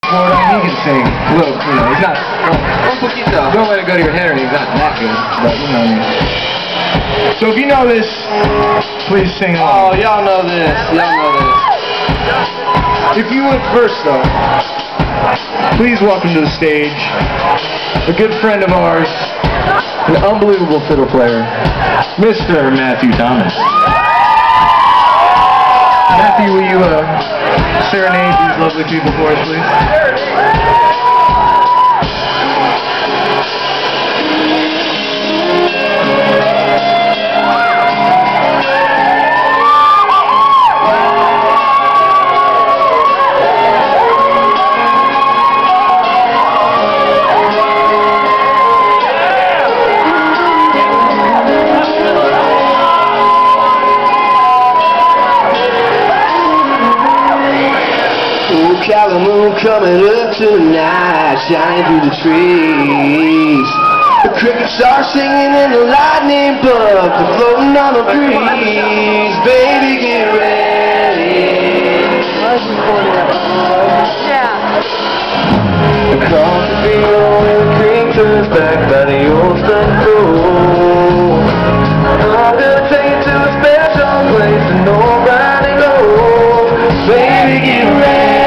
He can sing. Well, you know, he's not. Don't let it go to your head, or he's not that good. But you know what I mean. So if you know this, please sing along. Oh, y'all know this. Y'all know this. If you went first, though, please welcome to the stage a good friend of ours, an unbelievable fiddle player, Mr. Matthew Thomas. Matthew, will you serenade these lovely people for us, please? Cali moon coming up tonight, shining through the trees. The crickets are singing and the lightning bugs are floating on the breeze. Baby, get ready. Across the field where the creek turns back by the old stone cold. I'm gonna take you to a special place that nobody goes. Baby, get ready.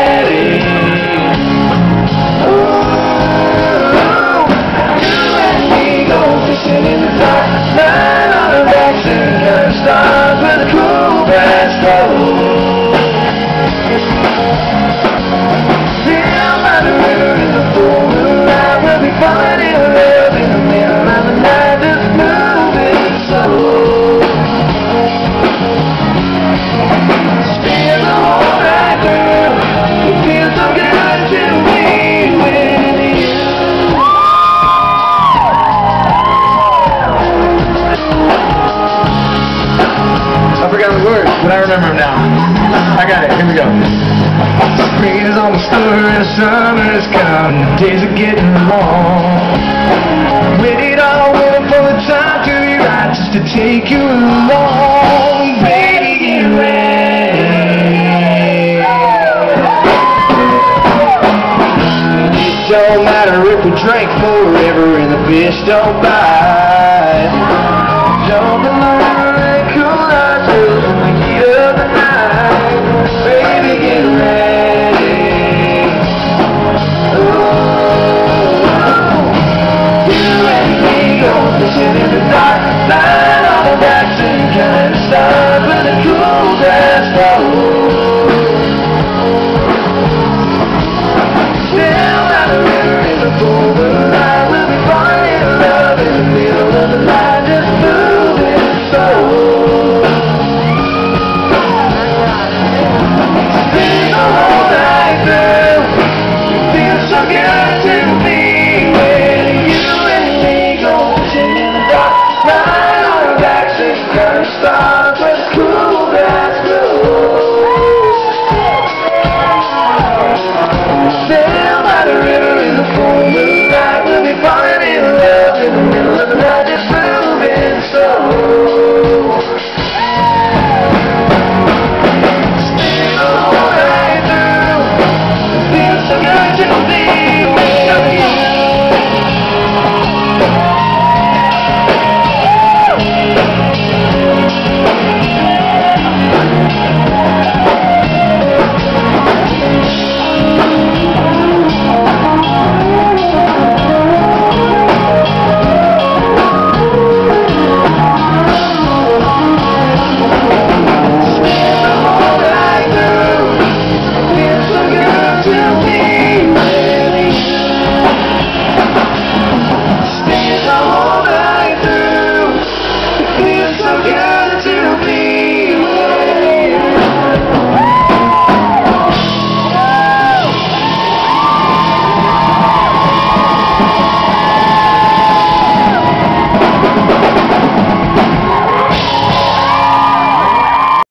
In the dark, lying on the back, singing kind of stars with a cool brass bow. Down by the river in the full moonlight, we'll be falling in love in the middle of the night, just moving slow. Spin the whole night, girl. It feels so good to be with you. I forgot the words, but I remember them now. I got it. Here we go. Spring is almost over and summer is coming. The days are getting long. Waited all winter for the time to be right, just to take you along. Baby, get ready. It don't matter if we drink forever and the fish don't bite. Jump in the river.